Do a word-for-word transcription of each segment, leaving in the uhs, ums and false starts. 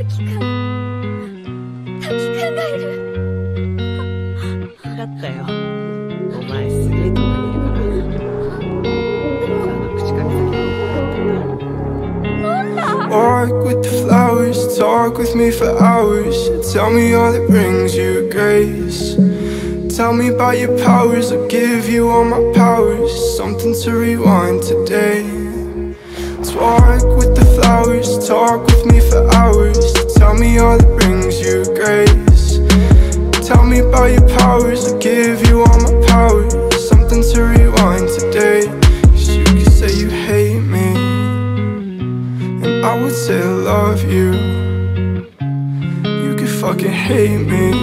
滝くん滝くんがいる。 分かったよ。お前すげえとこにいるからあの口かみ先のなんだ。 Walk with the flowers, talk with me for hours. Tell me all that brings you grace. Tell me about your powers, I'll give you all my powers. Something to rewind today. Let's walk with the flowers, talk with me for hours. Tell me all that brings you grace. Tell me about your powers, I'll give you all my powers. Something to rewind today. Cause you can say you hate me, and I would say I love you. You could fucking hate me,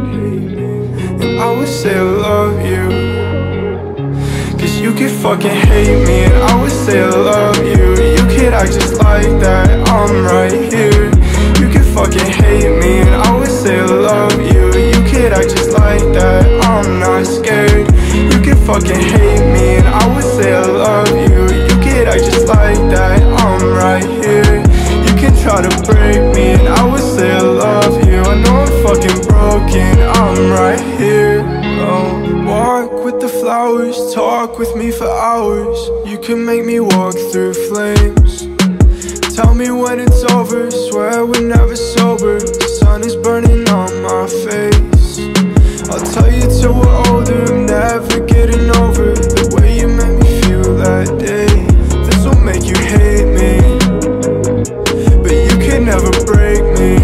and I would say I love you. Cause you could fucking hate me, and I would say I love you. You could act just like that, I'm right here. You could fucking hate me, and I would say I love you. You could act just like that, I'm not scared. You could fucking hate me, and I would say I love you. You could act just like that, I'm right here. You can try to break me, and I would say I love you. I know I'm fucking broken, I'm right here. Oh. Walk with the flowers, talk with me for hours. You can make me walk through flames. Tell me when it's over, swear we're never sober. The sun is burning on my face. I'll tell you till we're older, I'm never getting over the way you made me feel that day. This'll make you hate me, but you can never break me.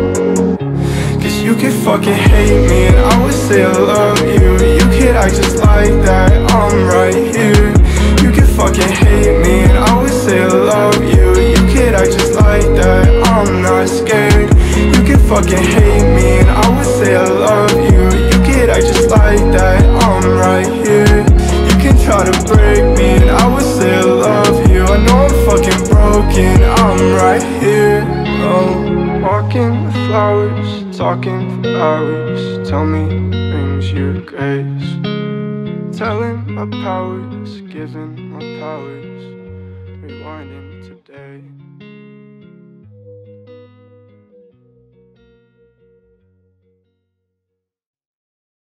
Cause you can fucking hate me, and I would say I love you. You could act just like that, I'm right here. You can fucking hate me, and I would say I love you. You could act just like that, I'm not scared. You can fucking hate me, and I would say I love you. You could act just like that, I'm right here. You can try to break me, and I would say I love you. I know I'm fucking broken, I'm right here. Oh, walking with flowers, talking for hours. Tell me brings you grace. Telling my powers, giving my powers.